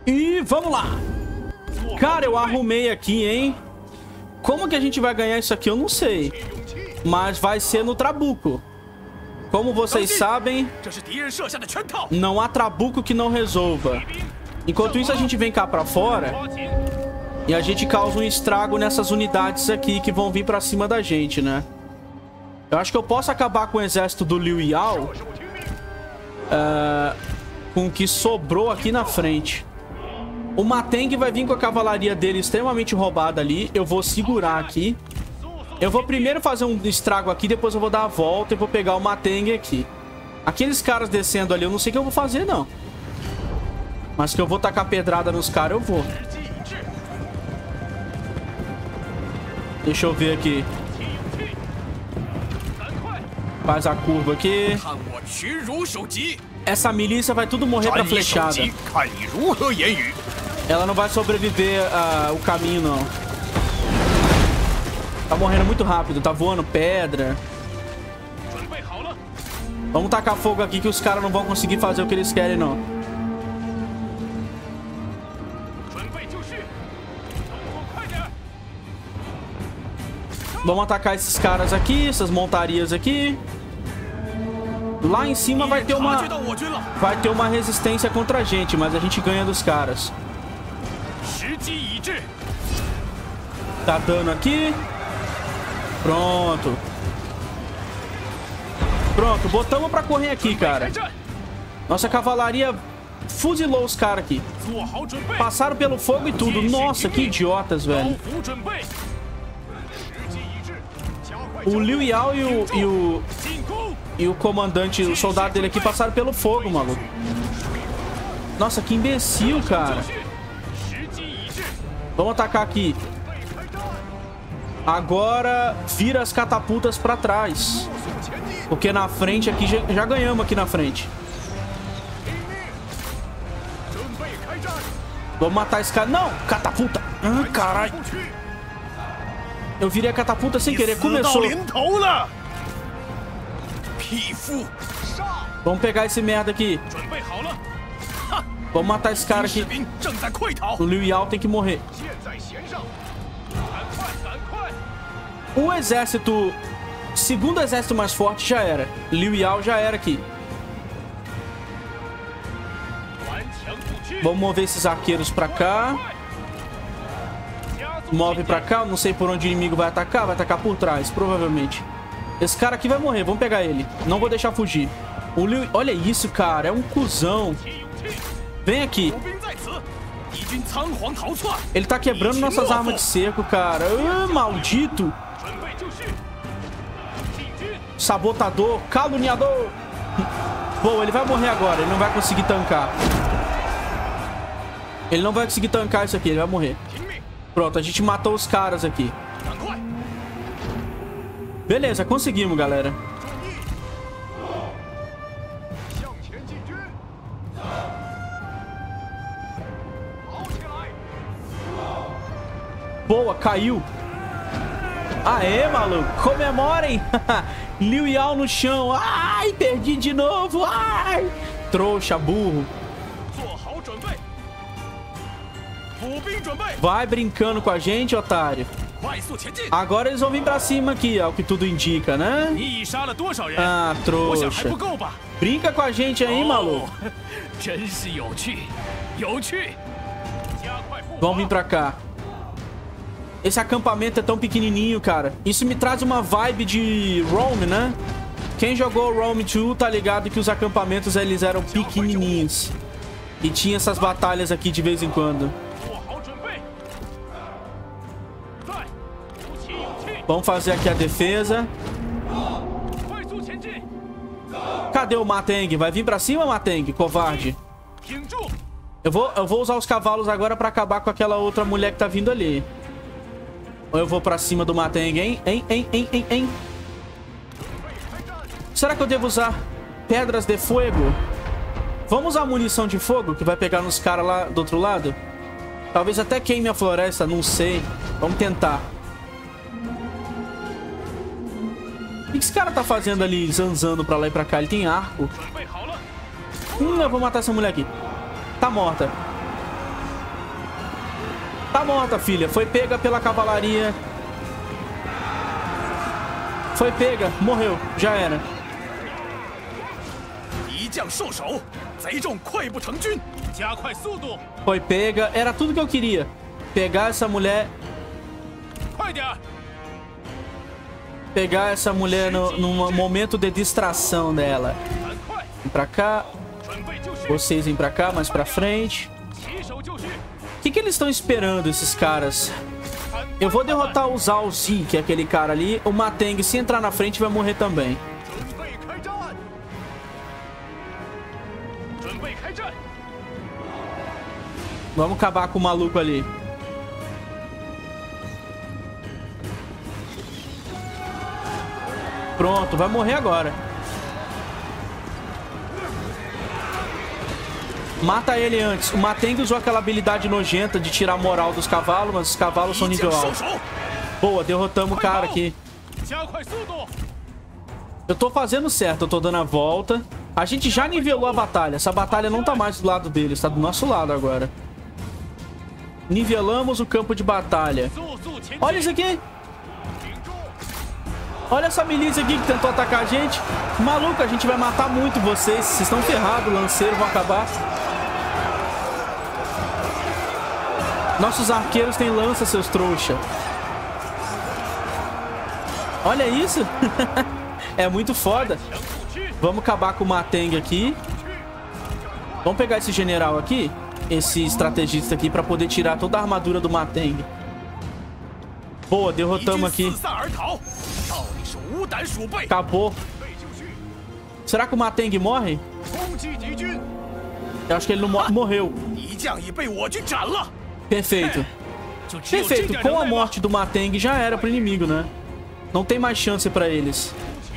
E vamos lá. Cara, eu arrumei aqui, hein? Como que a gente vai ganhar isso aqui? Eu não sei. Mas vai ser no trabuco. Como vocês sabem, não há trabuco que não resolva. Enquanto isso, a gente vem cá pra fora e a gente causa um estrago nessas unidades aqui que vão vir pra cima da gente, né? Eu acho que eu posso acabar com o exército do Liu Yao com o que sobrou aqui na frente. O Ma Teng vai vir com a cavalaria dele extremamente roubada ali. Eu vou segurar aqui. Eu vou primeiro fazer um estrago aqui, depois eu vou dar a volta e vou pegar o Ma Teng aqui. Aqueles caras descendo ali, eu não sei o que eu vou fazer, não. Mas que eu vou tacar pedrada nos caras, eu vou. Deixa eu ver aqui. Faz a curva aqui. Essa milícia vai tudo morrer pra flechada. Ela não vai sobreviver ao caminho, não. Tá morrendo muito rápido, tá voando pedra. Vamos tacar fogo aqui que os caras não vão conseguir fazer o que eles querem, não. Vamos atacar esses caras aqui, essas montarias aqui. Lá em cima vai ter uma resistência contra a gente, mas a gente ganha dos caras. Tá dando aqui. Pronto. Pronto, botamos pra correr aqui, cara. Nossa cavalaria fuzilou os caras aqui. Passaram pelo fogo e tudo. Nossa, que idiotas, velho. O Liu Yao e o comandante, o soldado dele aqui passaram pelo fogo, maluco. Nossa, que imbecil, cara. Vamos atacar aqui. Agora vira as catapultas pra trás. Porque na frente aqui, já ganhamos aqui na frente. Vamos matar esse cara. Não, catapulta. Caralho. Eu virei a catapulta sem querer. Começou. Vamos pegar esse merda aqui. Vamos matar esse cara aqui. O Liu Yao tem que morrer. O exército... Segundo exército mais forte já era. Liu Yao já era aqui. Vamos mover esses arqueiros pra cá. Move pra cá. Eu não sei por onde o inimigo vai atacar. Vai atacar por trás, provavelmente. Esse cara aqui vai morrer. Vamos pegar ele. Não vou deixar fugir. O Liu... Olha isso, cara. É um cuzão. Vem aqui. Ele tá quebrando nossas armas de cerco, cara. Maldito. Sabotador. Caluniador. Bom, ele vai morrer agora. Ele não vai conseguir tancar. Ele não vai conseguir tancar isso aqui. Ele vai morrer. Pronto, a gente matou os caras aqui. Beleza, conseguimos, galera. Boa, caiu. Aê, maluco. Comemorem. Liu Yao no chão. Ai, perdi de novo. Ai. Trouxa, burro. Vai brincando com a gente, otário. Agora eles vão vir pra cima aqui, ó, o que tudo indica, né? Ah, trouxa. Brinca com a gente aí, maluco. Vamos vir pra cá. Esse acampamento é tão pequenininho, cara. Isso me traz uma vibe de Rome, né? Quem jogou Rome 2 tá ligado que os acampamentos, eles eram pequenininhos. E tinha essas batalhas aqui de vez em quando. Vamos fazer aqui a defesa. Cadê o Ma Teng? Vai vir pra cima, Ma Teng, covarde. Eu vou usar os cavalos agora pra acabar com aquela outra mulher que tá vindo ali. Ou eu vou pra cima do Ma Teng, hein? Será que eu devo usar pedras de fogo? Vamos usar munição de fogo, que vai pegar nos caras lá do outro lado? Talvez até queime a floresta, não sei. Vamos tentar. O que esse cara tá fazendo ali, zanzando pra lá e pra cá? Ele tem arco. Eu vou matar essa mulher aqui. Tá morta. Tá morta, filha. Foi pega pela cavalaria. Foi pega. Morreu. Já era. Foi pega. Era tudo que eu queria. Pegar essa mulher. Pegar essa mulher num momento de distração dela. Vem pra cá. Vocês vêm pra cá, mais pra frente. O que eles estão esperando, esses caras? Eu vou derrotar o Zhao Zi, que é aquele cara ali. O Ma Teng, se entrar na frente, vai morrer também. Vamos acabar com o maluco ali. Pronto, vai morrer agora. Mata ele antes. O Ma Teng usou aquela habilidade nojenta de tirar a moral dos cavalos, mas os cavalos são nível alto. Boa, derrotamos o cara aqui. Eu tô fazendo certo, eu tô dando a volta. A gente já nivelou a batalha. Essa batalha não tá mais do lado deles, tá do nosso lado agora. Nivelamos o campo de batalha. Olha isso aqui. Olha essa milícia aqui que tentou atacar a gente. Maluco, a gente vai matar muito vocês. Vocês estão ferrados, lanceiros vão acabar. Nossos arqueiros têm lança, seus trouxa. Olha isso. É muito foda. Vamos acabar com o Ma Teng aqui. Vamos pegar esse general aqui. Esse estrategista aqui pra poder tirar toda a armadura do Ma Teng. Boa, derrotamos aqui. Acabou. Será que o Ma Teng morre? Eu acho que ele não morreu. Perfeito. Perfeito. Com a morte do Ma Teng já era pro inimigo, né? Não tem mais chance pra eles.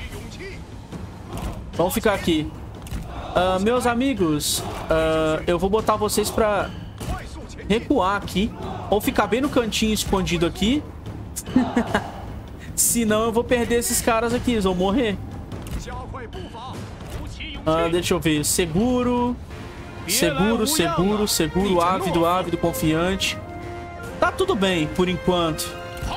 Vamos ficar aqui. Meus amigos, eu vou botar vocês pra recuar aqui. Ou ficar bem no cantinho escondido aqui. Senão eu vou perder esses caras aqui. Eles vão morrer. Deixa eu ver. Seguro. Seguro, seguro, seguro. Ávido, ávido, confiante. Tá tudo bem, por enquanto.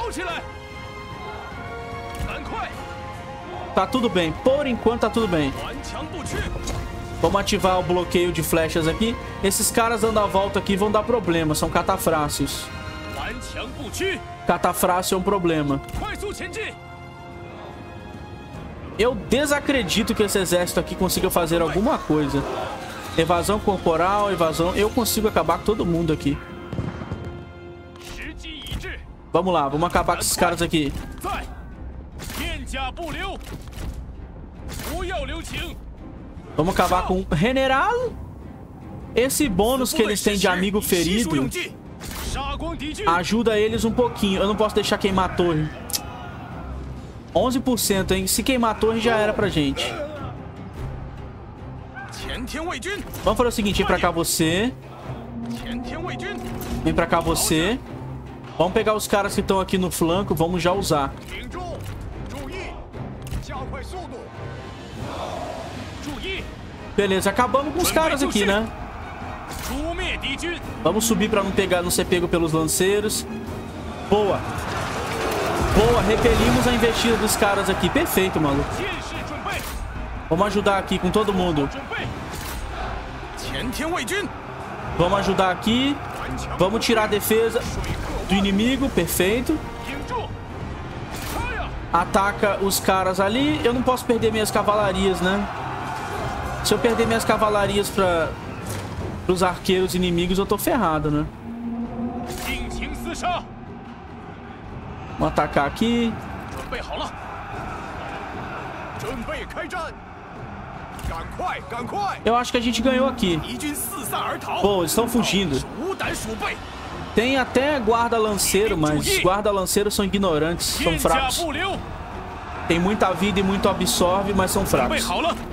Tá tudo bem. Por enquanto tá tudo bem. Vamos ativar o bloqueio de flechas aqui. Esses caras dando a volta aqui vão dar problema. São catafrácios. Catafrácio é um problema. Eu desacredito que esse exército aqui consiga fazer alguma coisa. Evasão corporal, evasão. Eu consigo acabar com todo mundo aqui. Vamos lá, vamos acabar com esses caras aqui. Vamos acabar com o general. Esse bônus que eles têm de amigo ferido ajuda eles um pouquinho. Eu não posso deixar queimar a torre. 11%, hein? Se queimar a torre já era pra gente. Vamos fazer o seguinte, vem pra cá você. Vem pra cá você. Vamos pegar os caras que estão aqui no flanco. Vamos já usar. Beleza, acabamos com os caras aqui, né? Vamos subir pra não ser pego pelos lanceiros. Boa. Boa, repelimos a investida dos caras aqui. Perfeito, maluco. Vamos ajudar aqui com todo mundo. Vamos ajudar aqui. Vamos tirar a defesa do inimigo. Perfeito. Ataca os caras ali. Eu não posso perder minhas cavalarias, né? Se eu perder minhas cavalarias para os arqueiros inimigos, eu tô ferrado, né? Vamos atacar aqui. Eu acho que a gente ganhou aqui. Pô, eles estão fugindo. Tem até guarda-lanceiro, mas guarda-lanceiros são ignorantes, são fracos. Tem muita vida e muito absorve, mas são fracos.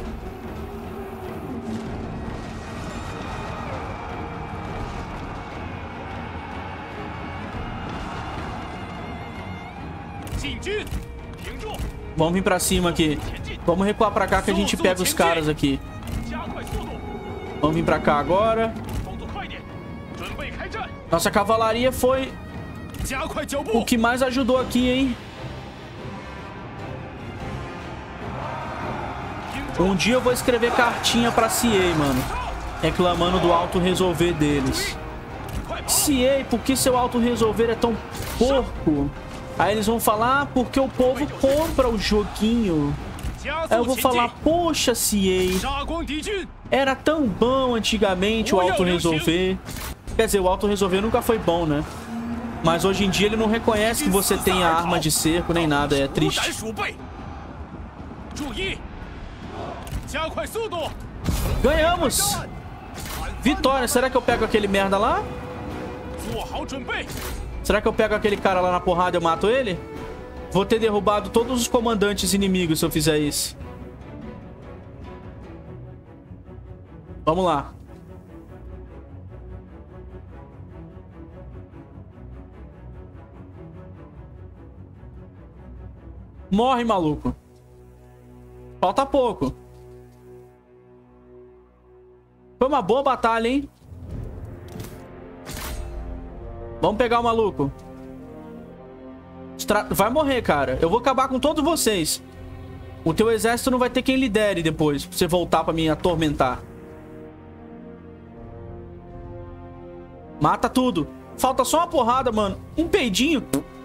Vamos vir pra cima aqui. Vamos recuar pra cá que a gente pega os caras aqui. Vamos vir pra cá agora. Nossa cavalaria foi o que mais ajudou aqui, hein? Um dia eu vou escrever cartinha pra CA, mano. Reclamando do auto-resolver deles. CA, por que seu auto-resolver é tão porco? Aí eles vão falar, porque o povo compra o joguinho. Aí eu vou falar, poxa, CA, era tão bom antigamente o auto-resolver. Quer dizer, o auto-resolver nunca foi bom, né? Mas hoje em dia ele não reconhece que você tem a arma de cerco nem nada, é triste. Ganhamos! Vitória, será que eu pego aquele merda lá? Será que eu pego aquele cara lá na porrada e eu mato ele? Vou ter derrubado todos os comandantes inimigos se eu fizer isso. Vamos lá. Morre, maluco. Falta pouco. Foi uma boa batalha, hein? Vamos pegar o maluco. Vai morrer, cara. Eu vou acabar com todos vocês. O teu exército não vai ter quem lidere depois, pra você voltar pra me atormentar. Mata tudo. Falta só uma porrada, mano. Um peidinho.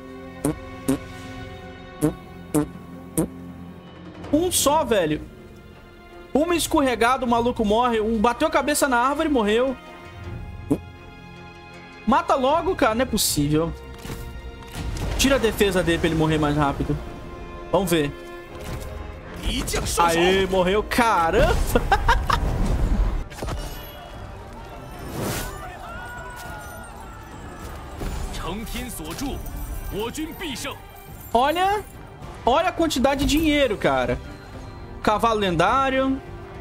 Um só, velho. Uma escorregada, o maluco morre. Um bateu a cabeça na árvore e morreu. Mata logo, cara. Não é possível. Tira a defesa dele pra ele morrer mais rápido. Vamos ver. Aê, morreu. Caramba. Olha. Olha a quantidade de dinheiro, cara. Cavalo lendário.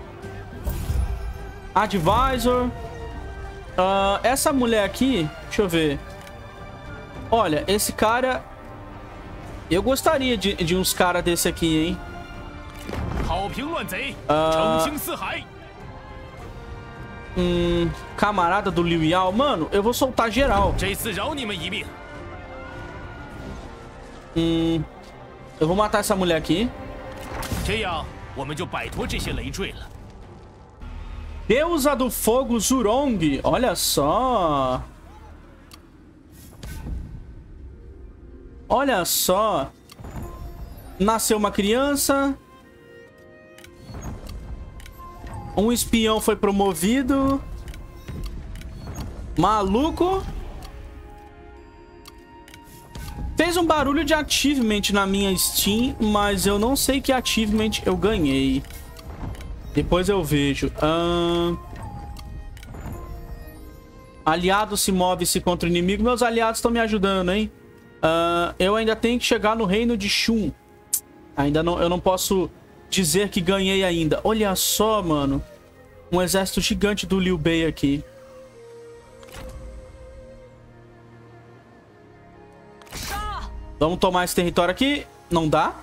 Advisor. Essa mulher aqui, deixa eu ver. Olha, esse cara... Eu gostaria de uns caras desse aqui, hein? Camarada do Liu Yao. Mano, eu vou soltar geral. Eu vou matar essa mulher aqui. Deusa do Fogo Zhurong. Olha só. Olha só. Nasceu uma criança. Um espião foi promovido. Maluco. Fez um barulho de achievement na minha Steam, mas eu não sei que achievement eu ganhei. Depois eu vejo. Aliado se move-se contra o inimigo. Meus aliados estão me ajudando, hein? Eu ainda tenho que chegar no reino de Shun. Ainda não, eu não posso dizer que ganhei ainda. Olha só, mano. Um exército gigante do Liu Bei aqui. Vamos tomar esse território aqui. Não dá?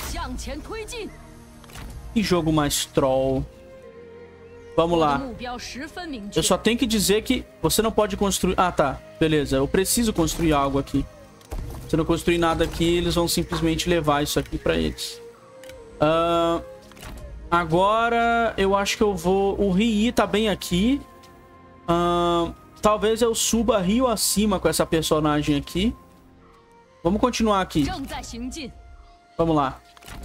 Que jogo mais troll. Vamos lá. Eu só tenho que dizer que você não pode construir... Ah, tá. Beleza. Eu preciso construir algo aqui. Se eu não construir nada aqui, eles vão simplesmente levar isso aqui pra eles. Agora, eu acho que eu vou... O Rii tá bem aqui. Talvez eu suba rio acima com essa personagem aqui. Vamos continuar aqui. Vamos lá.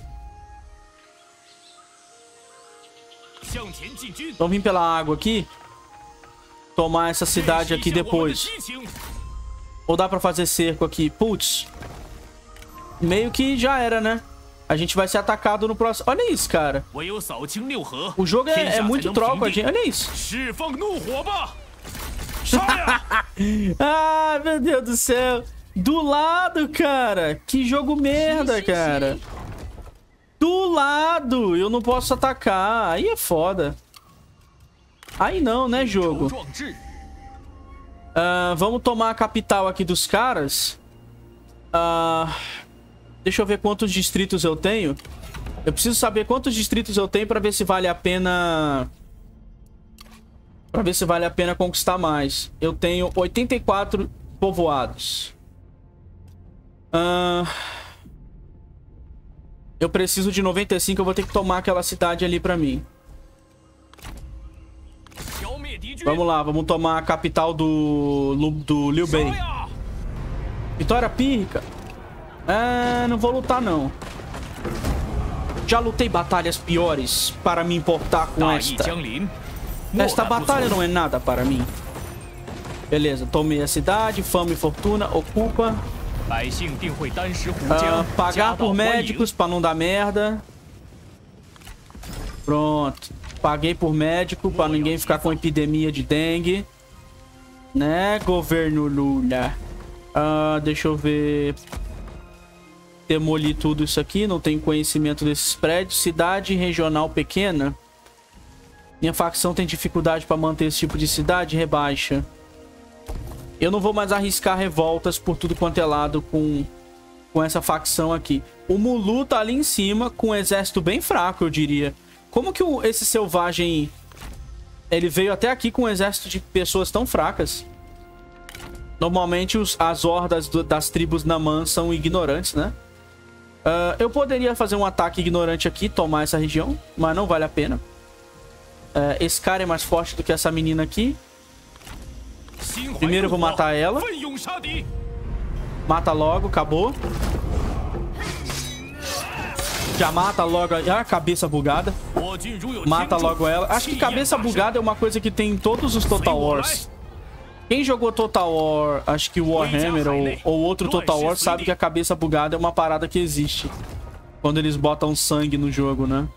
Vamos vir pela água aqui. Tomar essa cidade aqui depois. Ou dá pra fazer cerco aqui? Putz. Meio que já era, né? A gente vai ser atacado no próximo... Olha isso, cara. O jogo é muito troll com a gente. Olha isso. Ah, meu Deus do céu. Do lado, cara. Que jogo merda, cara. Do lado. Eu não posso atacar. Aí é foda. Aí não, né, jogo? Vamos tomar a capital aqui dos caras. Deixa eu ver quantos distritos eu tenho. Eu preciso saber quantos distritos eu tenho pra ver se vale a pena Pra ver se vale a pena conquistar mais. Eu tenho 84 povoados. Eu preciso de 95. Eu vou ter que tomar aquela cidade ali pra mim. Vamos lá, vamos tomar a capital do Liu Bei. Vitória pírrica. Não vou lutar não. Já lutei batalhas piores para me importar com esta. Esta batalha não é nada para mim. Beleza, tomei a cidade. Fama e fortuna, ocupa. Pagar por médicos para não dar merda. Pronto. Paguei por médico para ninguém ficar com epidemia de dengue. Né, governo Lula? Deixa eu ver. Demolir tudo isso aqui. Não tenho conhecimento desses prédios. Cidade regional pequena. Minha facção tem dificuldade para manter esse tipo de cidade. Rebaixa. Eu não vou mais arriscar revoltas por tudo quanto é lado com essa facção aqui. O Mulu tá ali em cima com um exército bem fraco, eu diria. Como que esse selvagem... Ele veio até aqui com um exército de pessoas tão fracas? Normalmente as hordas das tribos Naman são ignorantes, né? Eu poderia fazer um ataque ignorante aqui, tomar essa região, mas não vale a pena. Esse cara é mais forte do que essa menina aqui. Primeiro eu vou matar ela. Mata logo, acabou. Já mata logo a cabeça bugada. Mata logo ela. Acho que cabeça bugada é uma coisa que tem em todos os Total Wars. Quem jogou Total War, acho que Warhammer ou outro Total War, sabe que a cabeça bugada é uma parada que existe. Quando eles botam sangue no jogo, né?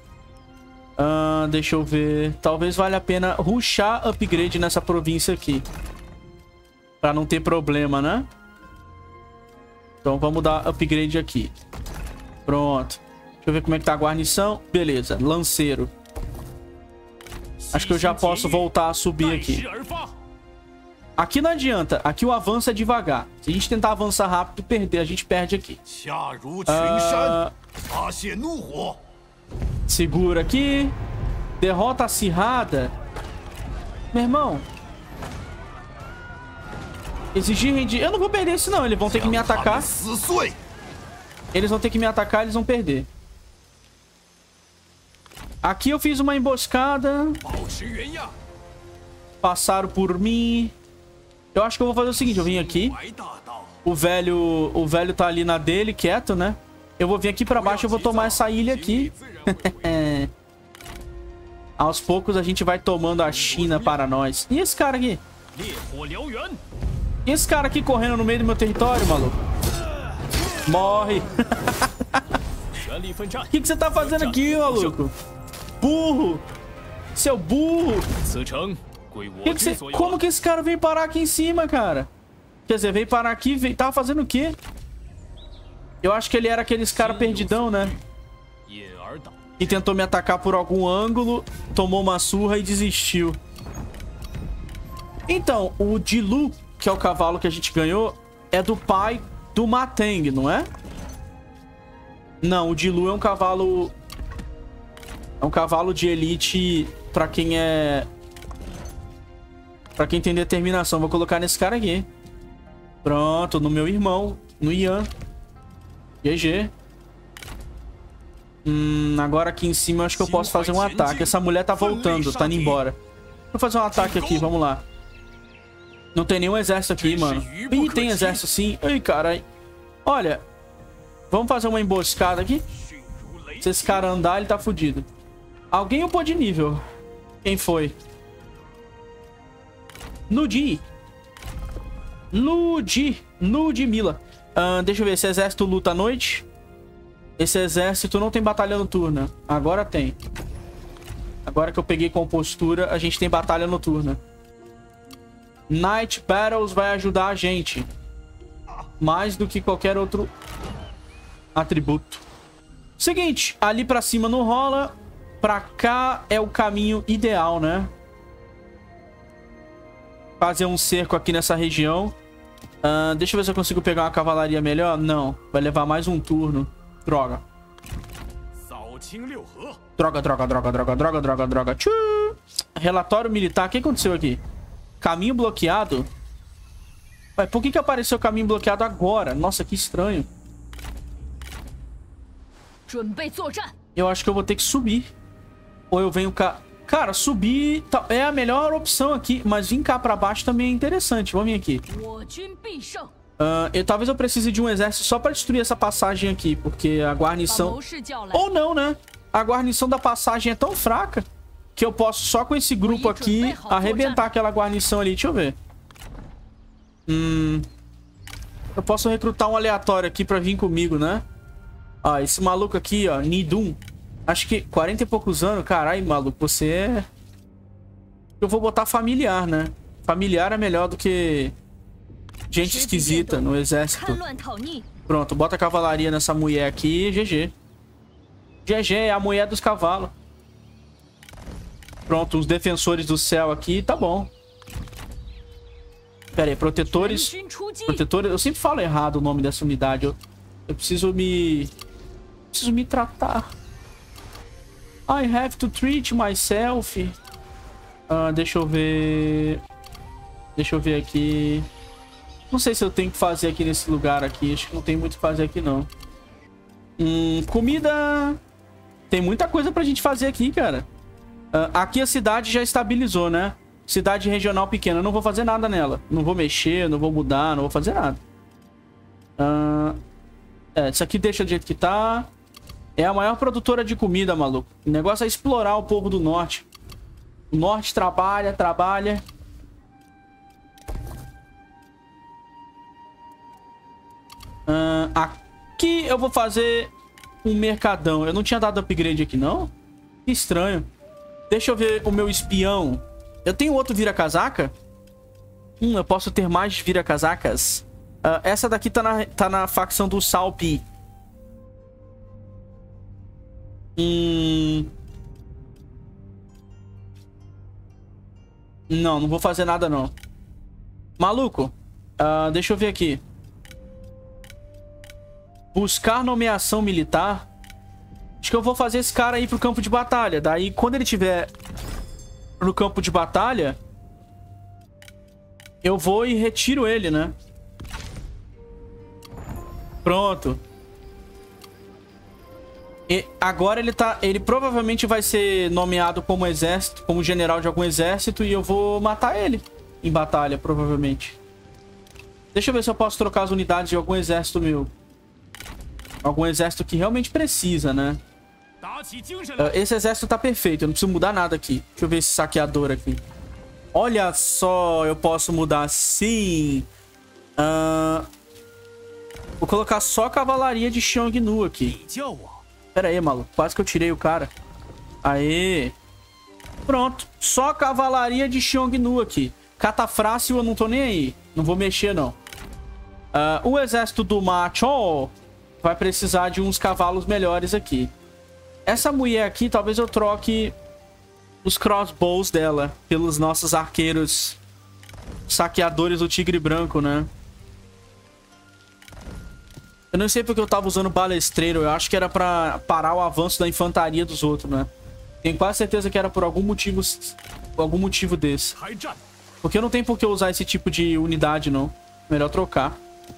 Deixa eu ver. Talvez valha a pena rushar upgrade nessa província aqui. Pra não ter problema, né? Então vamos dar upgrade aqui. Pronto. Deixa eu ver como é que tá a guarnição. Beleza, lanceiro. Acho que eu já posso voltar a subir aqui. Aqui não adianta. Aqui o avanço é devagar. Se a gente tentar avançar rápido, a gente perde aqui. Segura aqui. Derrota acirrada. Meu irmão. Exigir rendir. Eu não vou perder isso não. Eles vão ter que me atacar. Eles vão ter que me atacar. Eles vão perder. Aqui eu fiz uma emboscada. Passaram por mim. Eu acho que eu vou fazer o seguinte. Eu vim aqui. O velho tá ali na dele, quieto, né? Eu vou vir aqui pra baixo. Eu vou tomar essa ilha aqui. Aos poucos a gente vai tomando a China para nós. E esse cara aqui? E esse cara aqui correndo no meio do meu território, maluco? Morre. O que você tá fazendo aqui, maluco? Burro. Seu burro. Como que esse cara veio parar aqui em cima, cara? Quer dizer, veio parar aqui, tava fazendo o quê? Eu acho que ele era aqueles cara perdidão, né? E tentou me atacar por algum ângulo, tomou uma surra e desistiu. Então, o Dilu, que é o cavalo que a gente ganhou, é do pai do Mateng, não é? Não, o Dilu é um cavalo... É um cavalo de elite pra quem é... Pra quem tem determinação. Vou colocar nesse cara aqui. Pronto, no meu irmão, no Ian. GG. Agora aqui em cima eu acho que eu posso fazer um ataque. Essa mulher tá voltando, tá indo embora. Vou fazer um ataque aqui, vamos lá. Não tem nenhum exército aqui, mano. Ih, tem exército sim. Ai, caralho. Olha, vamos fazer uma emboscada aqui. Se esse cara andar, ele tá fudido. Alguém upou de nível. Quem foi? Ludmilla. Deixa eu ver, esse exército luta à noite. Esse exército não tem batalha noturna. Agora tem. Agora que eu peguei compostura, a gente tem batalha noturna. Night Battles vai ajudar a gente. Mais do que qualquer outro atributo. Seguinte, ali pra cima não rola. Pra cá é o caminho ideal, né? Fazer um cerco aqui nessa região. Deixa eu ver se eu consigo pegar uma cavalaria melhor. Não, vai levar mais um turno. Droga. Droga, droga, droga, droga, droga, droga, droga. Tchuu. Relatório militar. O que aconteceu aqui? Caminho bloqueado? Ué, por que apareceu caminho bloqueado agora? Nossa, que estranho. Eu acho que eu vou ter que subir. Ou eu venho cá... Cara, subir é a melhor opção aqui. Mas vir cá pra baixo também é interessante. Vamos vir aqui. Talvez eu precise de um exército só pra destruir essa passagem aqui. Porque a guarnição... Ou não, né? A guarnição da passagem é tão fraca que eu posso só com esse grupo aqui arrebentar aquela guarnição ali. Deixa eu ver. Eu posso recrutar um aleatório aqui pra vir comigo, né? Ó, esse maluco aqui, ó, Nidum. Acho que 40 e poucos anos. Caralho, maluco, você é... Eu vou botar familiar, né? Familiar é melhor do que gente esquisita no exército. Pronto, bota a cavalaria nessa mulher aqui. GG. GG é a mulher dos cavalos. Pronto, os defensores do céu aqui. Tá bom. Pera aí, protetores... Protetores... Eu sempre falo errado o nome dessa unidade. Eu preciso me... Preciso me tratar. I have to treat myself. Deixa eu ver... Deixa eu ver aqui... Não sei se eu tenho que fazer aqui nesse lugar aqui. Acho que não tem muito o que fazer aqui, não. Comida... Tem muita coisa pra gente fazer aqui, cara. Aqui a cidade já estabilizou, né? Cidade regional pequena. Eu não vou fazer nada nela. Não vou mexer, não vou mudar, não vou fazer nada. Isso aqui deixa do jeito que tá. É a maior produtora de comida, maluco. O negócio é explorar o povo do norte. O norte trabalha, trabalha. Aqui eu vou fazer um mercadão. Eu não tinha dado upgrade aqui, não? Que estranho. Deixa eu ver o meu espião. Eu tenho outro vira-casaca? Eu posso ter mais vira-casacas. Essa daqui tá na facção do Salpi. Não vou fazer nada, não. Maluco. Deixa eu ver aqui. Buscar nomeação militar. Acho que eu vou fazer esse cara aí pro campo de batalha. Daí, quando ele tiver no campo de batalha, eu vou e retiro ele, né? Pronto. E agora ele provavelmente vai ser nomeado como exército, como general de algum exército, e eu vou matar ele em batalha, provavelmente. Deixa eu ver se eu posso trocar as unidades de algum exército meu. Algum exército que realmente precisa, né? Esse exército tá perfeito, eu não preciso mudar nada aqui. Deixa eu ver esse saqueador aqui. Olha só, eu posso mudar sim. Vou colocar só a cavalaria de Xiongnu aqui. Pera aí, maluco. Quase que eu tirei o cara. Aê. Pronto. Só a cavalaria de Xiongnu aqui. Catafrácio eu não tô nem aí. Não vou mexer, não. O exército do Macho vai precisar de uns cavalos melhores aqui. Essa mulher aqui, talvez eu troque os crossbows dela pelos nossos arqueiros saqueadores do Tigre Branco, né? Eu não sei porque eu tava usando balestreiro. Eu acho que era pra parar o avanço da infantaria dos outros, né? Tenho quase certeza que era por algum motivo desse. Porque não tem por que eu usar esse tipo de unidade, não. Melhor trocar.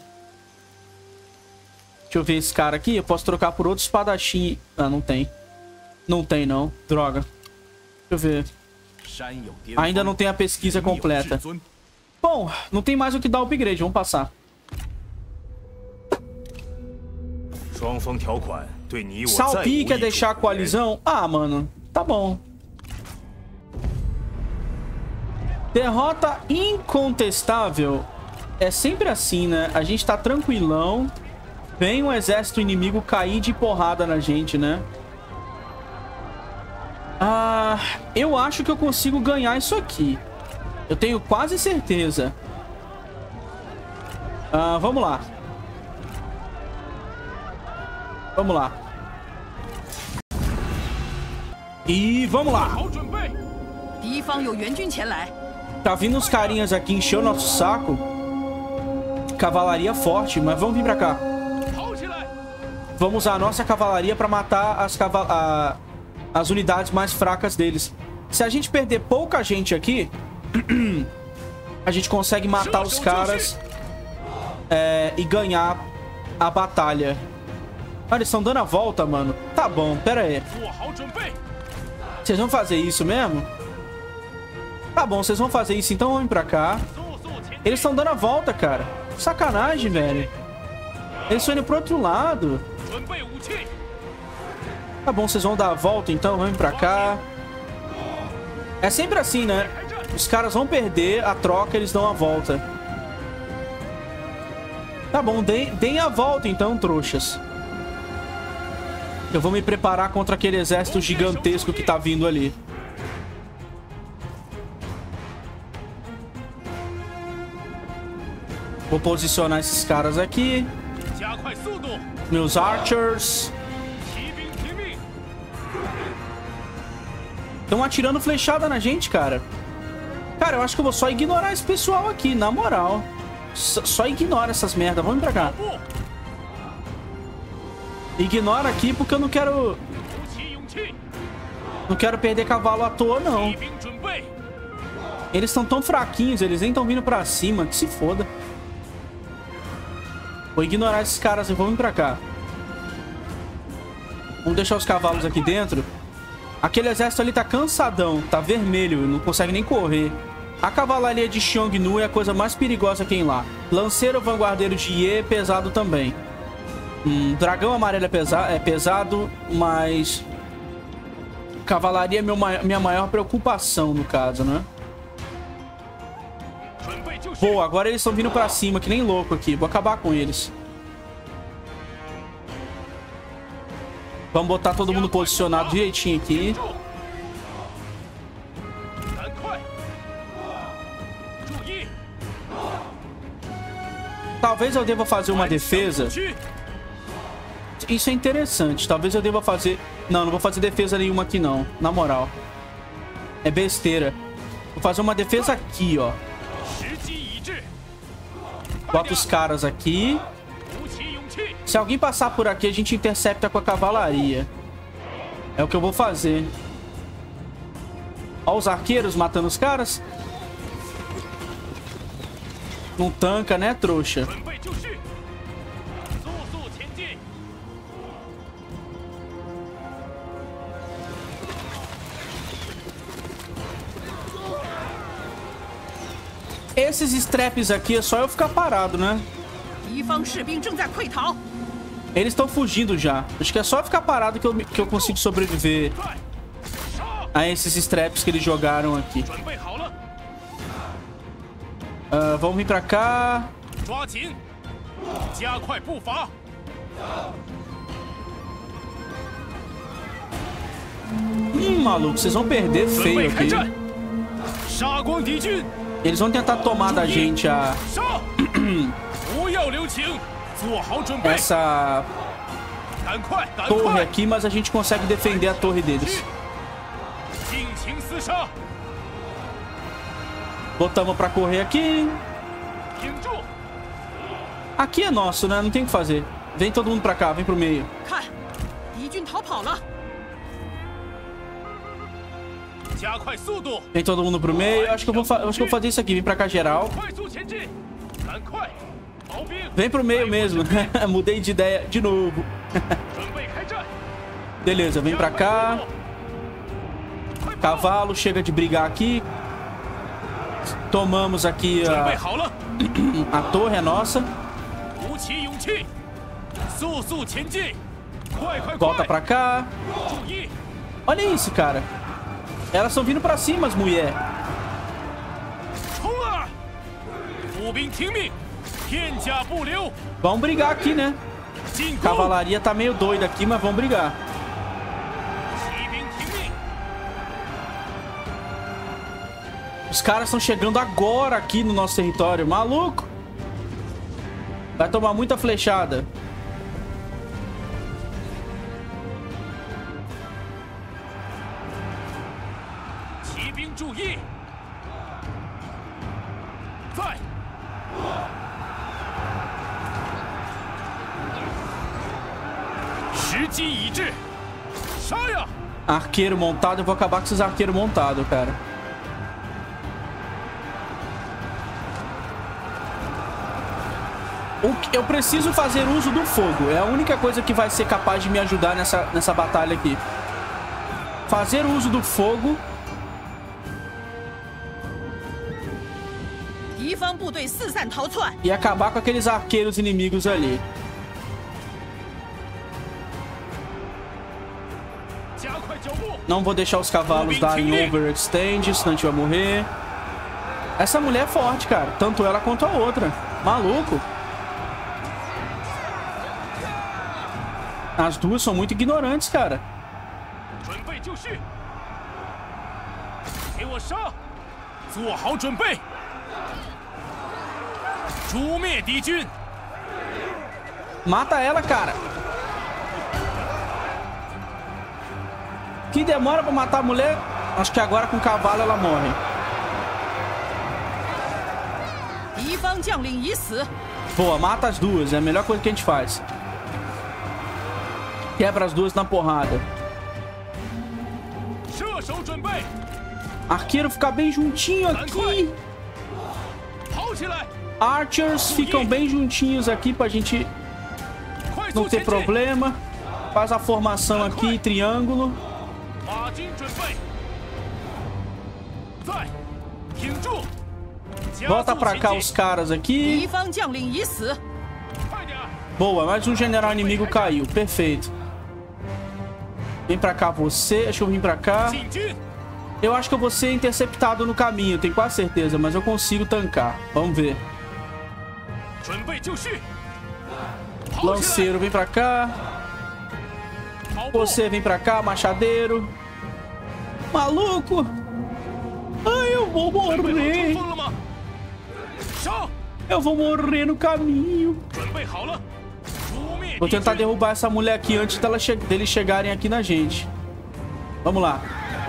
Deixa eu ver esse cara aqui. Eu posso trocar por outro espadachim. Não tem. Não tem, não. Droga. Deixa eu ver. Ainda não tem a pesquisa completa. Bom, não tem mais o que dar upgrade. Vamos passar. Salpi quer deixar a coalizão? Mano. Tá bom. Derrota incontestável. É sempre assim, né? A gente tá tranquilão. Vem um exército inimigo cair de porrada na gente, né? Eu acho que eu consigo ganhar isso aqui. Eu tenho quase certeza. Vamos lá. Vamos lá. E vamos lá. Tá vindo uns carinhas aqui encher o nosso saco. Cavalaria forte, mas vamos vir pra cá. vamos usar a nossa cavalaria pra matar as unidades mais fracas deles. Se a gente perder pouca gente aqui, a gente consegue matar os caras e ganhar a batalha. Ah, eles estão dando a volta, mano. Tá bom, pera aí. Vocês vão fazer isso mesmo? Tá bom, vocês vão fazer isso, então vamos pra cá. Eles estão dando a volta, cara. Sacanagem, velho. Eles estão indo pro outro lado. Tá bom, vocês vão dar a volta, então vamos pra cá. É sempre assim, né? Os caras vão perder a troca, eles dão a volta. Tá bom, deem a volta então, trouxas. Eu vou me preparar contra aquele exército gigantesco que tá vindo ali. Vou posicionar esses caras aqui. Meus archers. Estão atirando flechada na gente, cara. Cara, eu acho que eu vou só ignorar esse pessoal aqui, na moral. Só ignora essas merdas. Vamos pra cá. Ignora aqui porque eu não quero... Não quero perder cavalo à toa, não. Eles estão tão fraquinhos, eles nem estão vindo pra cima. Que se foda. Vou ignorar esses caras e vamos pra cá. Vamos deixar os cavalos aqui dentro. Aquele exército ali tá cansadão, tá vermelho, não consegue nem correr. A cavalaria de Xiongnu é a coisa mais perigosa que tem lá. Lanceiro vanguardeiro de Ye, pesado também. Dragão amarelo é pesado, mas... Cavalaria é minha maior preocupação, no caso, né? Pô, agora eles estão vindo pra cima, que nem louco aqui. Vou acabar com eles. Vamos botar todo mundo posicionado direitinho aqui. Talvez eu deva fazer uma defesa. Isso é interessante. Talvez eu deva fazer... Não, não vou fazer defesa nenhuma aqui, não. Na moral. É besteira. Vou fazer uma defesa aqui, ó. Bota os caras aqui. Se alguém passar por aqui, a gente intercepta com a cavalaria. É o que eu vou fazer. Ó os arqueiros matando os caras. Não tanca, né, trouxa? Esses straps aqui é só eu ficar parado, né? Eles estão fugindo já. Acho que é só ficar parado que eu consigo sobreviver a esses straps que eles jogaram aqui. Vamos vir pra cá. Maluco, vocês vão perder feio aqui. Eles vão tentar tomar da gente essa torre aqui, mas a gente consegue defender a torre deles. Botamos pra correr aqui. Aqui é nosso, né? Não tem o que fazer. Vem todo mundo pra cá, vem pro meio. Vem todo mundo pro meio. Acho que eu vou fazer isso aqui. Vem pra cá, geral. Vem pro meio mesmo. Mudei de ideia de novo. Beleza, vem pra cá. Cavalo, chega de brigar aqui. Tomamos aqui a torre, é nossa. Volta pra cá. Olha isso, cara. Elas estão vindo pra cima, as mulheres. Vamos brigar aqui, né? Cavalaria tá meio doida aqui, mas vamos brigar. Os caras estão chegando agora aqui no nosso território. Maluco! Vai tomar muita flechada. Arqueiro montado, eu vou acabar com esses arqueiros montados, cara. Eu preciso fazer uso do fogo. É a única coisa que vai ser capaz de me ajudar nessa batalha aqui. Fazer uso do fogo. E acabar com aqueles arqueiros inimigos ali. Não vou deixar os cavalos darem overextend, senão a gente vai morrer. Essa mulher é forte, cara. Tanto ela quanto a outra. Maluco. As duas são muito ignorantes, cara. Mata ela, cara. Que demora pra matar a mulher. Acho que agora com o cavalo ela morre. Boa, mata as duas. É a melhor coisa que a gente faz. Quebra as duas na porrada. Arqueiro fica bem juntinho aqui. Archers ficam bem juntinhos aqui pra gente não ter problema. Faz a formação aqui, triângulo. Volta pra cá os caras aqui. Boa, mais um general inimigo caiu. Perfeito. Vem pra cá você. Deixa eu vir pra cá. Eu acho que eu vou ser interceptado no caminho. Tenho quase certeza, mas eu consigo tancar. Vamos ver. Lanceiro, vem pra cá. Você vem pra cá, machadeiro. Maluco. Ai, eu vou morrer. Eu vou morrer no caminho. Vou tentar derrubar essa mulher aqui antes deles chegarem aqui na gente. Vamos lá.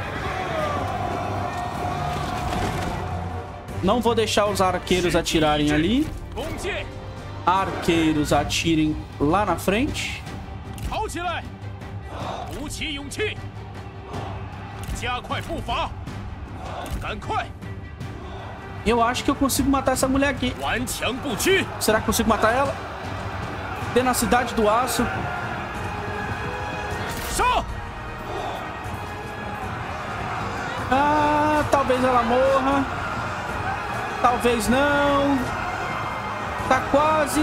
Não vou deixar os arqueiros atirarem ali. Arqueiros atirem lá na frente. Eu acho que eu consigo matar essa mulher aqui. Será que eu consigo matar ela? Tenacidade do aço. Ah, talvez ela morra. Talvez não. Tá quase.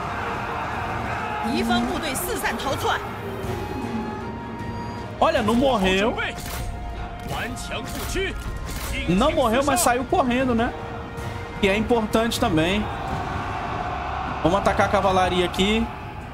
Olha, não morreu. Não morreu, mas saiu correndo, né? Que é importante também. Vamos atacar a cavalaria aqui.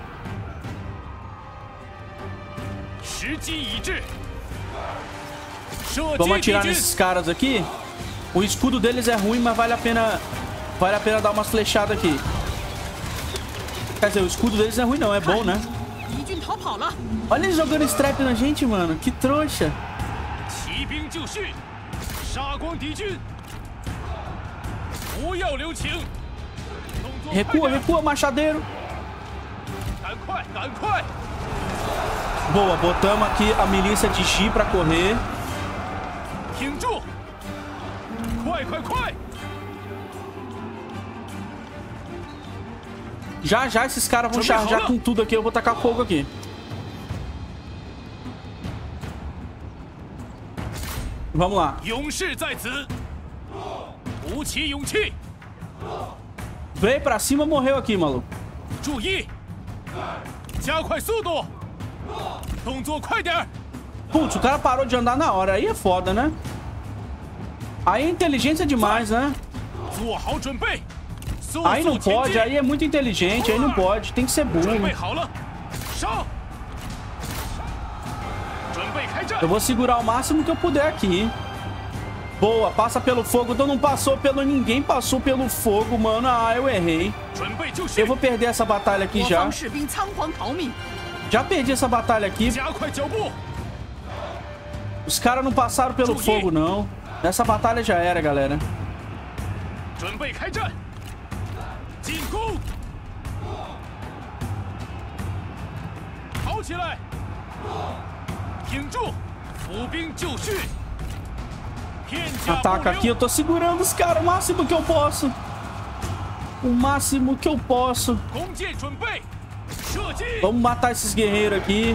Vamos atirar nesses caras aqui. O escudo deles é ruim, mas vale a pena dar umas flechadas aqui. Quer dizer, o escudo deles não é ruim não, é bom, né? Olha eles jogando strap na gente, mano. Que trouxa. Recua, recua, machadeiro. Boa, botamos aqui a milícia de Xi pra correr. Já esses caras vão charjar com tudo aqui. Eu vou tacar fogo aqui. Vamos lá. Veio pra cima, morreu aqui, maluco. Putz, o cara parou de andar na hora. Aí é foda, né? Aí é inteligência demais, né? Aí não pode, aí é muito inteligente. Aí não pode, tem que ser burro. Eu vou segurar o máximo que eu puder aqui. Boa, passa pelo fogo. Então não passou pelo... Ninguém passou pelo fogo, mano. Ah, eu errei. Eu vou perder essa batalha aqui já. Já perdi essa batalha aqui. Os caras não passaram pelo fogo, não. Essa batalha já era, galera. Ataca aqui, eu tô segurando os caras o máximo que eu posso. O máximo que eu posso. Vamos matar esses guerreiros aqui.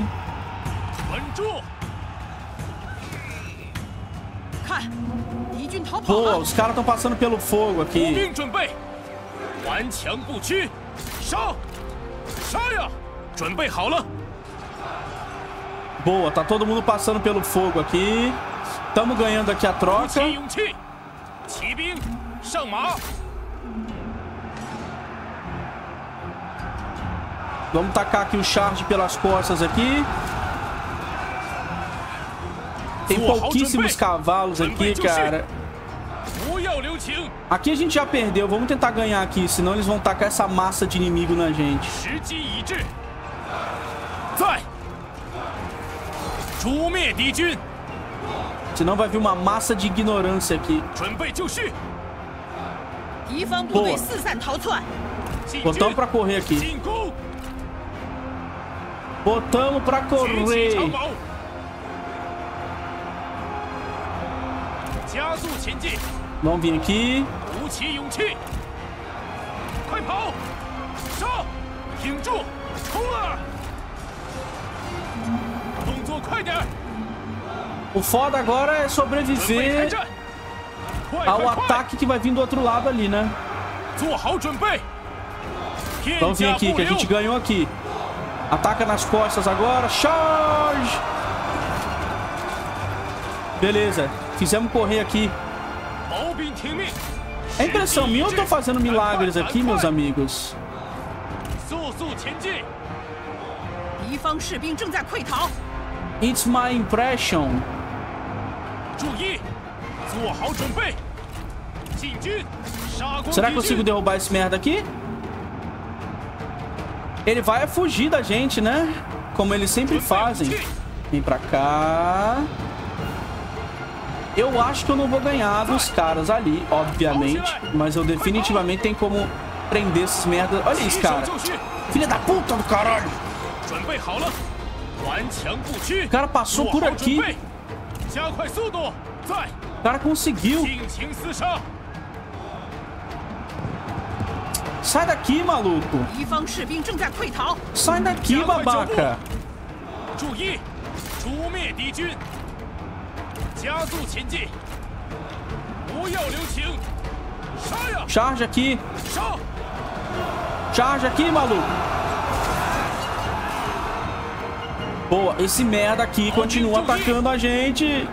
Boa, os caras estão passando pelo fogo aqui. Boa, tá todo mundo passando pelo fogo aqui. Estamos ganhando aqui a troca. Vamos tacar aqui o charge pelas costas aqui. Tem pouquíssimos cavalos aqui, cara. Aqui a gente já perdeu. Vamos tentar ganhar aqui, senão eles vão tacar essa massa de inimigo na gente. Senão vai vir uma massa de ignorância aqui. Boa. Botamos pra correr aqui. Botamos pra correr. Vamos vir aqui. O foda agora é sobreviver ao ataque que vai vir do outro lado ali, né? Vamos vir aqui, que a gente ganhou aqui. Ataca nas costas agora. Charge! Beleza. Fizemos correr aqui. É impressão minha ou eu tô fazendo milagres aqui, meus amigos? It's my impression. Será que eu consigo derrubar esse merda aqui? Ele vai fugir da gente, né? Como eles sempre fazem. Vem pra cá. Eu acho que eu não vou ganhar dos caras ali, obviamente. Mas eu definitivamente tenho como prender esses merdas. Olha isso, cara. Filha da puta do caralho. O cara passou por aqui. O cara conseguiu. Sai daqui, maluco. Sai daqui, babaca. Charge aqui. Charge aqui, maluco. Boa, esse merda aqui continua atacando a gente.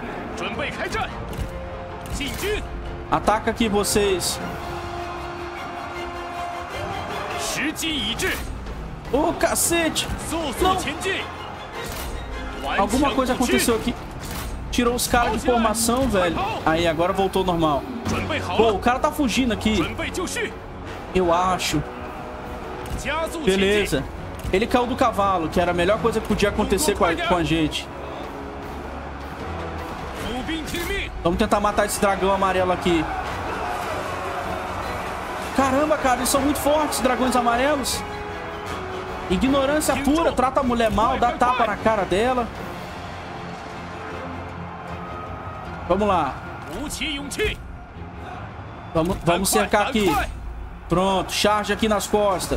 Ataca aqui vocês. Ô, cacete. Não. Alguma coisa aconteceu aqui. Tirou os caras de formação, velho. Aí, agora voltou ao normal. Pô, o cara tá fugindo aqui. Eu acho. Beleza. Ele caiu do cavalo, que era a melhor coisa que podia acontecer com a gente. Vamos tentar matar esse dragão amarelo aqui. Caramba, cara, eles são muito fortes, dragões amarelos. Ignorância pura, trata a mulher mal, dá tapa na cara dela. Vamos lá. Vamos cercar aqui. Pronto, charge aqui nas costas.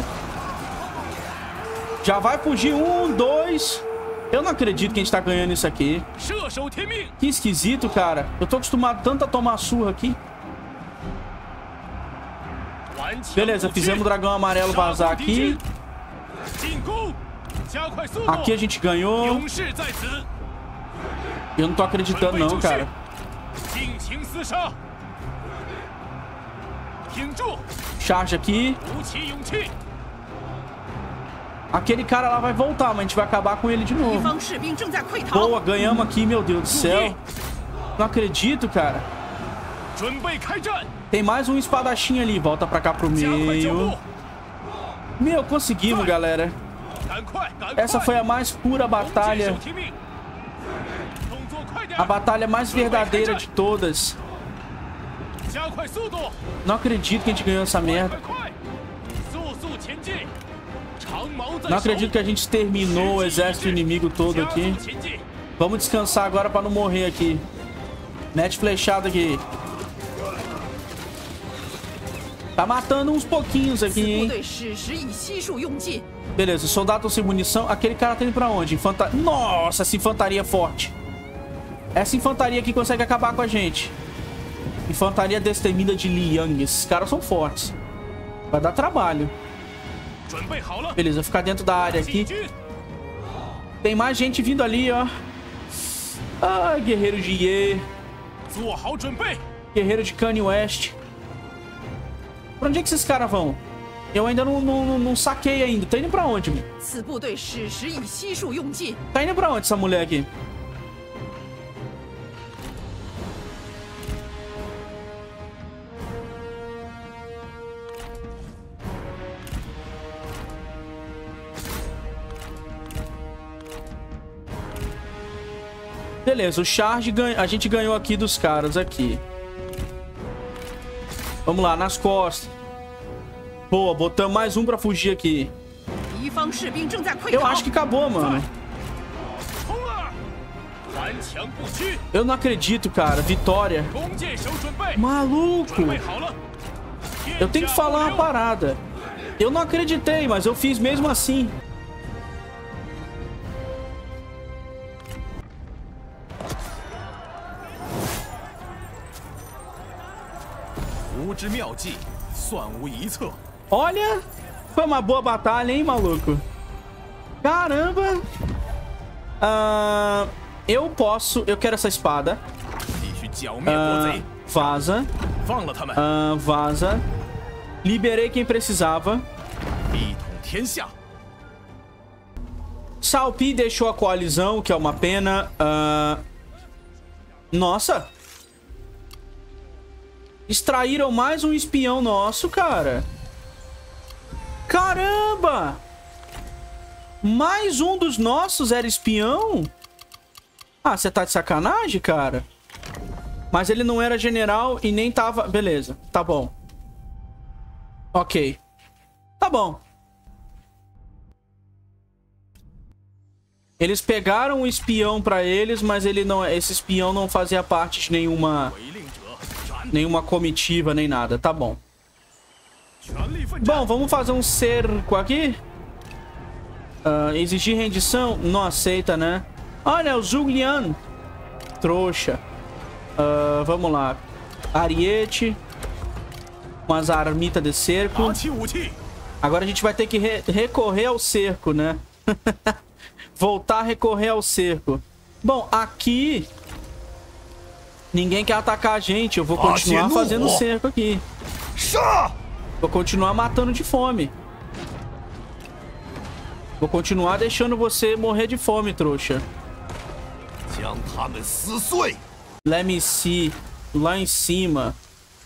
Já vai fugir. 1, 2. Eu não acredito que a gente tá ganhando isso aqui. Que esquisito, cara. Eu tô acostumado tanto a tomar surra aqui. Beleza, fizemos o dragão amarelo vazar aqui. Aqui a gente ganhou. Eu não tô acreditando não, cara. Charge aqui. Aquele cara lá vai voltar, mas a gente vai acabar com ele de novo. Boa, ganhamos aqui, meu Deus do céu. Não acredito, cara. Tem mais um espadachim ali. Volta pra cá pro meio. Meu, conseguimos, galera. Essa foi a mais pura batalha. A batalha mais verdadeira de todas. Não acredito que a gente ganhou essa merda. Não acredito que a gente terminou o exército inimigo todo aqui. Vamos descansar agora pra não morrer aqui. Mete flechada aqui. Tá matando uns pouquinhos aqui, hein? Beleza, os soldados sem munição. Aquele cara tá indo pra onde? Infantaria. Nossa, essa infantaria é forte. Essa infantaria aqui consegue acabar com a gente. Infantaria destemida de Liang. Esses caras são fortes. Vai dar trabalho. Beleza, vou ficar dentro da área aqui. Tem mais gente vindo ali, ó. Ah, guerreiro de Ye. Guerreiro de Kanye West. Pra onde é que esses caras vão? Eu ainda não saquei ainda. Tá indo pra onde, mano? Tá indo pra onde essa mulher aqui? Beleza, o charge a gente ganhou aqui dos caras aqui. Vamos lá, nas costas. Boa, botamos mais um pra fugir aqui. Eu acho que acabou, mano. Eu não acredito, cara. Vitória. Maluco. Eu tenho que falar uma parada. Eu não acreditei, mas eu fiz mesmo assim. Olha, foi uma boa batalha, hein, maluco? Caramba. Eu quero essa espada. Vaza. Vaza. Liberei quem precisava. Cao Pi deixou a coalizão, que é uma pena. Nossa. Extraíram mais um espião nosso, cara. Caramba! Mais um dos nossos era espião? Ah, você tá de sacanagem, cara? Mas ele não era general e nem tava... Beleza, tá bom. Ok. Tá bom. Eles pegaram um espião pra eles, mas ele não... esse espião não fazia parte de nenhuma comitiva, nem nada. Tá bom. Bom, vamos fazer um cerco aqui. Exigir rendição? Não aceita, né? Olha, o Zhu Lian. Trouxa. Vamos lá. Ariete. Umas armitas de cerco. Agora a gente vai ter que recorrer ao cerco, né? Voltar a recorrer ao cerco. Bom, aqui... ninguém quer atacar a gente. Eu vou continuar fazendo cerco aqui. Vou continuar matando de fome. Vou continuar deixando você morrer de fome, trouxa. Let me see. Lá em cima.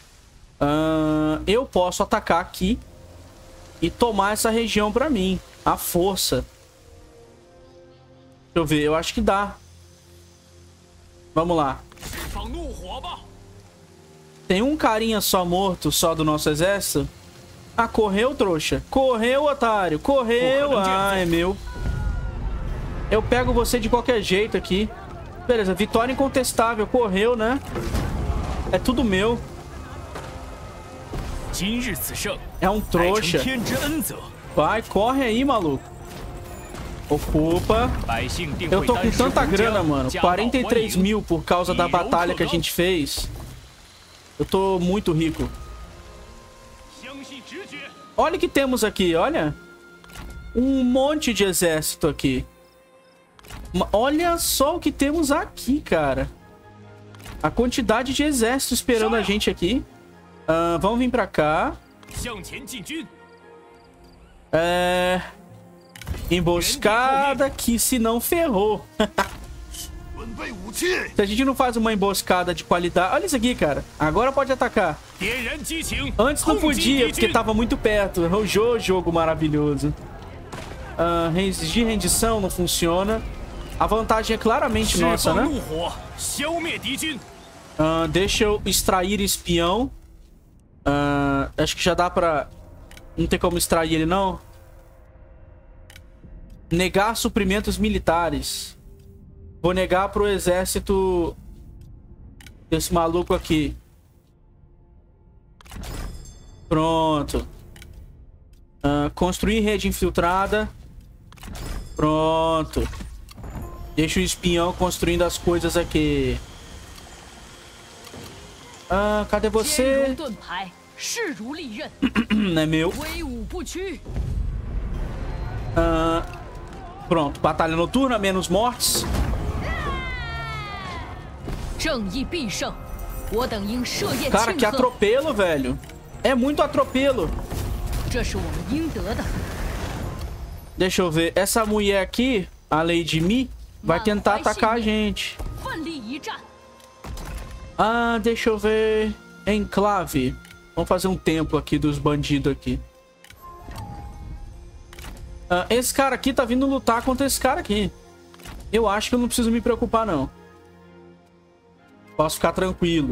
Eu posso atacar aqui e tomar essa região pra mim. À força. Deixa eu ver. Eu acho que dá. Vamos lá. Tem um carinha só morto, só do nosso exército. Ah, correu, trouxa. Correu, otário. Correu. Ah, é meu. Eu pego você de qualquer jeito aqui. Beleza, vitória incontestável. Correu, né? É tudo meu. É um trouxa. Vai, corre aí, maluco. Ocupa. Eu tô com tanta grana, mano. 43 mil por causa da batalha que a gente fez. Eu tô muito rico. Olha o que temos aqui, olha. Um monte de exército aqui. Olha só o que temos aqui, cara. A quantidade de exército esperando a gente aqui. Vamos vir pra cá. Emboscada que se não ferrou. Se a gente não faz uma emboscada de qualidade... Olha isso aqui, cara. Agora pode atacar. Antes não podia, porque tava muito perto. Jogo maravilhoso. Exigir rendição não funciona. A vantagem é claramente nossa, né? Deixa eu extrair espião. Acho que já dá pra... Não tem como extrair ele, não? Negar suprimentos militares. Vou negar pro exército desse maluco aqui. Pronto. Construir rede infiltrada. Pronto. Deixa o espião construindo as coisas aqui. Cadê você? Não é meu. Pronto. Batalha noturna, menos mortes. Cara, que atropelo, velho. É muito atropelo. Deixa eu ver. Essa mulher aqui, a Lady Mi, vai tentar atacar a gente. Deixa eu ver. Enclave. Vamos fazer um templo aqui dos bandidos aqui. Esse cara aqui tá vindo lutar contra esse cara aqui. Eu acho que eu não preciso me preocupar, não. Posso ficar tranquilo.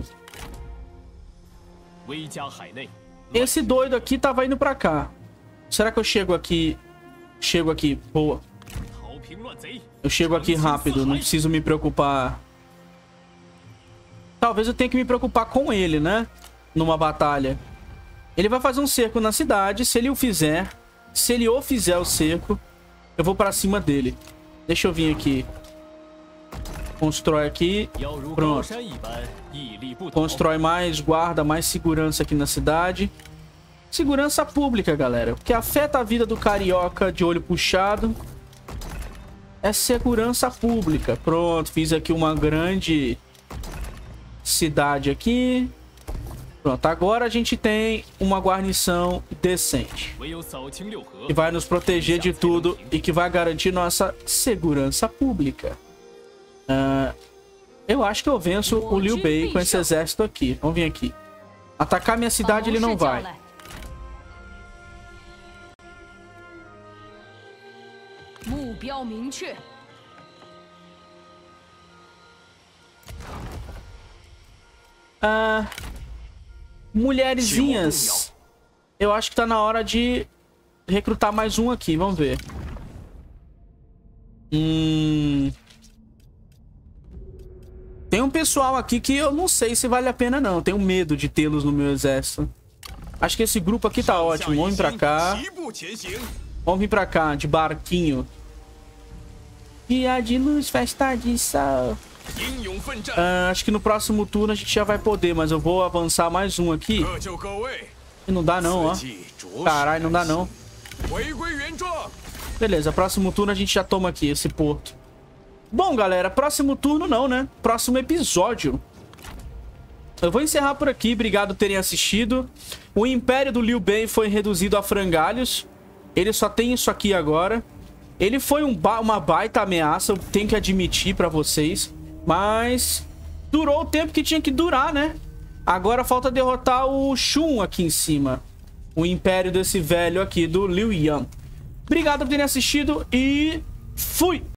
Esse doido aqui tava indo pra cá. Será que eu chego aqui? Chego aqui. Boa. Eu chego aqui rápido. Não preciso me preocupar. Talvez eu tenha que me preocupar com ele, né? Numa batalha. Ele vai fazer um cerco na cidade. Se ele o fizer... Se ele ou fizer o cerco, eu vou pra cima dele. Deixa eu vir aqui. Constrói aqui. Pronto. Constrói mais guarda, mais segurança aqui na cidade. Segurança pública, galera. O que afeta a vida do carioca de olho puxado é segurança pública. Pronto, fiz aqui uma grande cidade aqui. Pronto, agora a gente tem uma guarnição decente. Que vai nos proteger de tudo e que vai garantir nossa segurança pública. Eu acho que eu venço o Liu Bei com esse exército aqui. Vamos vir aqui. Atacar minha cidade ele não vai. Mulherzinhas. Eu acho que tá na hora de recrutar mais um aqui. Vamos ver. Tem um pessoal aqui que eu não sei se vale a pena, não. Tenho medo de tê-los no meu exército. Acho que esse grupo aqui tá ótimo. Vamos vir pra cá. Vamos vir pra cá, de barquinho. Dia de luz, festa de sol. Acho que no próximo turno a gente já vai poder, mas eu vou avançar mais um aqui. E não dá não, ó. Caralho, não dá não. Beleza, próximo turno a gente já toma aqui esse porto. Bom, galera, próximo turno não, né? Próximo episódio. Eu vou encerrar por aqui, obrigado por terem assistido. O Império do Liu Bei foi reduzido a frangalhos. Ele só tem isso aqui agora. Ele foi uma baita ameaça, eu tenho que admitir pra vocês. Mas durou o tempo que tinha que durar, né? Agora falta derrotar o Shun aqui em cima. O império desse velho aqui, do Liu Yang. Obrigado por terem assistido e fui!